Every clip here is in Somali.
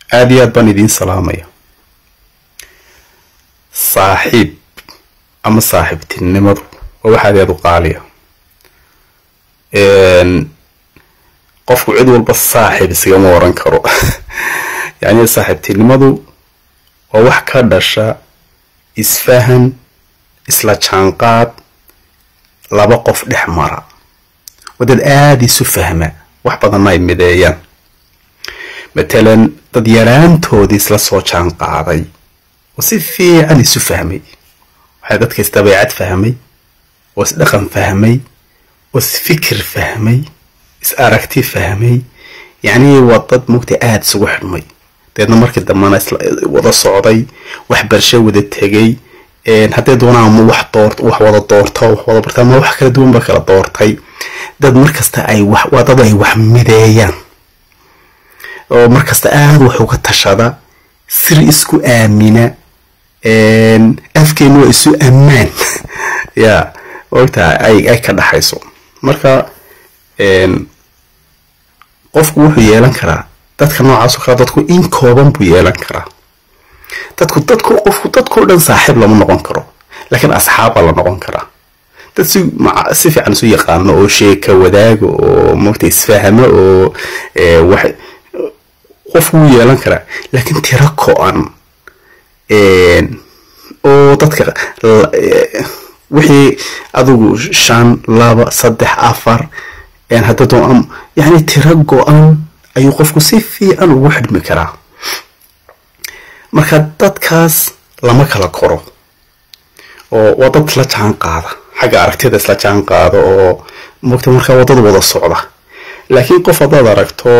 aad baan idin salaamaya. saaxiib ama saaxiibtinimadu waa wax aad u qaaliya. qofku cid walba saaxiib isigama oran karo. yani saaxiibtinimadu waa wax ka dhasha isfahan, isla jaanqaad, laba qof dhex mara, wadad aad isu fahma, wax badan ay mideeyaan. matalan dad yaraantoodii isla soo jaanqaaday oo si fiican isu fahmay, waxay dadka isdabeecad fahmay, oo is dhaqan fahmay, oo is fikir fahmay, is aragti fahmay. yani waa dad mugti aad isugu xidhmay, deedna markii dambana wada socday, wax barsho wada tegay, haddii doonaan wax wada doorto, wax wada bartaa, ma wax kala duwan ba kala doortay. dad markasta ay wax mideeyaan oo markasta aad wax uga tashada, sir isku aamina, afkeenu waa isu ammaan. ya waqta ay ka dhaxayso. marka qofku wuxuu yeelan karaa dadka noocaas oo kale, dadku in kooban buu yeelan karaa. dadku dhan saaxiib lama noqon karo, laakiin asxaaba la noqon karaa. dad si fiican isu yaqaano oo sheeka wadaago oo moogta isfahamo oo wax qofku wuu yeelan karaa. laakiin tiro ko'an oo dadka wixii adigu 5 2 3 4 hadda doon yani tiro go'an ayuu qofku si fiican ugu xidhmi karaa. marka dadkaas lama kala koro oo waa dad la jaan qaada, xagga aragtida isla jaan qaada oo moogta marka wadada wada socda. laakiin qof hadaad aragto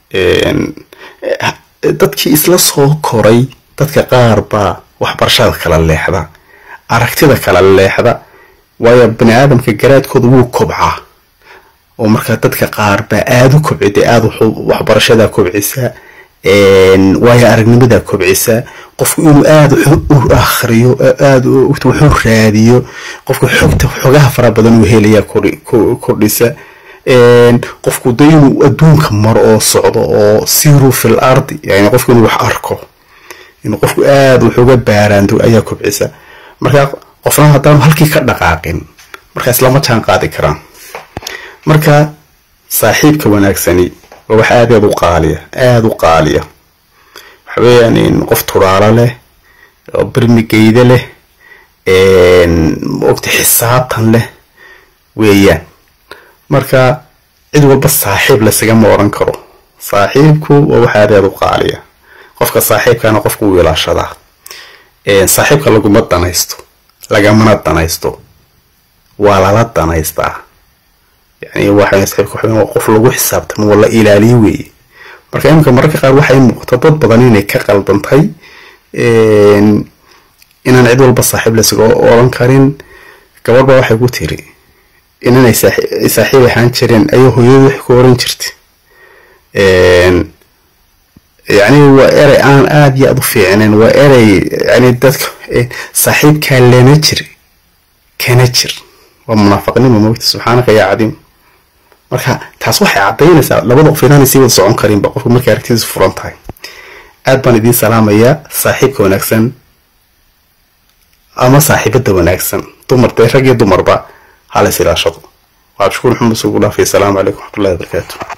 dadkii isla soo koray, dadka qaar baa waxbarashada kala leexda, aragtida kala leexda, waayo bani aadamka garaadkooda wuu kobcaa. oo marka dadka qaar baa aad u kobcida, aad waxbarashada kobcisa, waayo aragnimada kobcisa. qofku inuu aad u akhriyo, aad wuxuu raadiyo, qofku xogaha fara badan uu helaya kordhisa. qofku inuu adduunka maro oo socdo oo siiru fil ardi, yani qofku inuu wax arko, inuu qofku aad wuxuuga baaraando ayaa kobcisa. marka qofna haddaan halkii ka dhaqaaqin, markaas lama jaan qaadi karaan. marka saaxiibka wanaagsani waa wax aad u qaaliya, aad u qaaliya. waxa weeyaan in qof turaalo leh oo barmigeyda leh, waqti xisaabtan leh weeyaan. marka cid walba saaxiib la sagama oran karo. saaxiibku waa wax aad u qaaliya. qofka saaxiibkana qofku wuu ilaashadaa. saaxiibka laguma danaysto, lagamana danaysto, waa lala danaystaa. يعني واحد يسحب كحول قف لو حسابته والله إلى وي. marka imka marka qaar waxay muuqato dad badan inay ka qaldantahay inaan cid walba saaxiib la sugo oran karin. gabadha waxay ku tiri inay saaxiib ahaan jireen ayuu hooyadu wax ku oran jirtay. يعني وأري أنا آد يأض فيعن وأري يعني dadka saaxiibka lana jir kana jir ومنافقين وموت سبحانك يا عظيم. marka taas waxay cadeynaysaa labada qof inaan si wada socon karin ba qofku markay aragtidiisu furan tahay. aad baan idin salaamaya saaxiibka wanaagsan ama saaxiibada wanaagsan, dumarta rag iyo dumarba hala silaashado. waa shukran xumusu gula fi salaam alaykum wa rahmatullahi wa barakatuh.